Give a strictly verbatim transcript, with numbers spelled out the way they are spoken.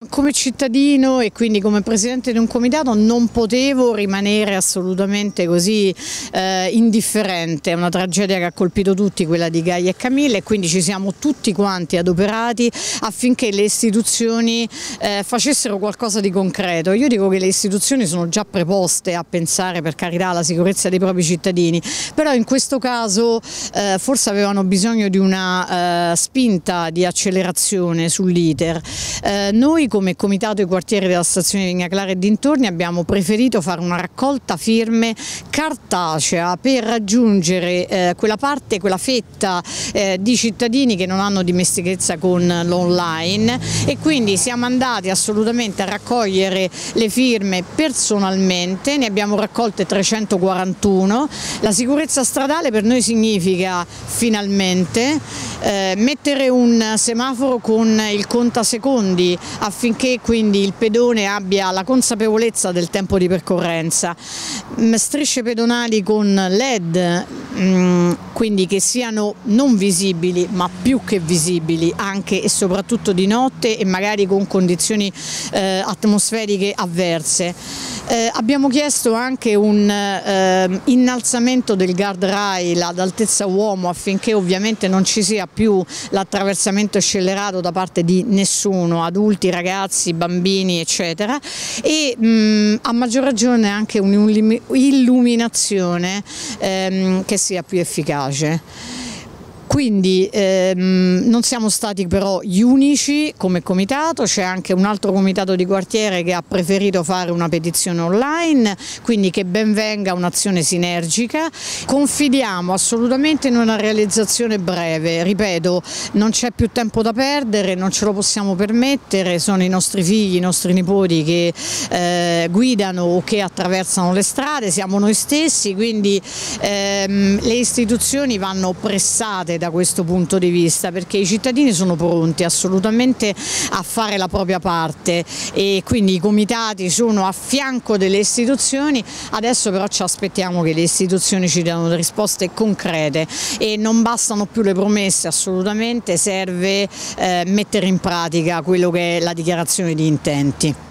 Come cittadino e quindi come presidente di un comitato non potevo rimanere assolutamente così eh, indifferente. È una tragedia che ha colpito tutti, quella di Gaia e Camilla, e quindi ci siamo tutti quanti adoperati affinché le istituzioni eh, facessero qualcosa di concreto. Io dico che le istituzioni sono già preposte a pensare, per carità, alla sicurezza dei propri cittadini, però in questo caso eh, forse avevano bisogno di una eh, spinta di accelerazione sull'iter. Eh, noi come Comitato dei Quartieri della stazione di Vigna Clara e dintorni abbiamo preferito fare una raccolta firme cartacea per raggiungere eh, quella parte, quella fetta eh, di cittadini che non hanno dimestichezza con l'online, e quindi siamo andati assolutamente a raccogliere le firme personalmente. Ne abbiamo raccolte trecentoquarantuno. La sicurezza stradale per noi significa finalmente eh, mettere un semaforo con il contasecondi affinché quindi il pedone abbia la consapevolezza del tempo di percorrenza, strisce pedonali con led, quindi che siano non visibili ma più che visibili anche e soprattutto di notte e magari con condizioni eh, atmosferiche avverse. Eh, abbiamo chiesto anche un eh, innalzamento del guardrail ad altezza uomo affinché ovviamente non ci sia più l'attraversamento scellerato da parte di nessuno, adulti, ragazzi, bambini eccetera, e mh, a maggior ragione anche un'illuminazione ehm, che sia più efficace. Quindi ehm, non siamo stati però gli unici come comitato, c'è anche un altro comitato di quartiere che ha preferito fare una petizione online, quindi che ben venga un'azione sinergica. Confidiamo assolutamente in una realizzazione breve, ripeto, non c'è più tempo da perdere, non ce lo possiamo permettere, sono i nostri figli, i nostri nipoti che eh, guidano o che attraversano le strade, siamo noi stessi, quindi ehm, le istituzioni vanno pressate da questo punto di vista, perché i cittadini sono pronti assolutamente a fare la propria parte e quindi i comitati sono a fianco delle istituzioni. Adesso però ci aspettiamo che le istituzioni ci diano delle risposte concrete e non bastano più le promesse, assolutamente serve eh, mettere in pratica quello che è la dichiarazione di intenti.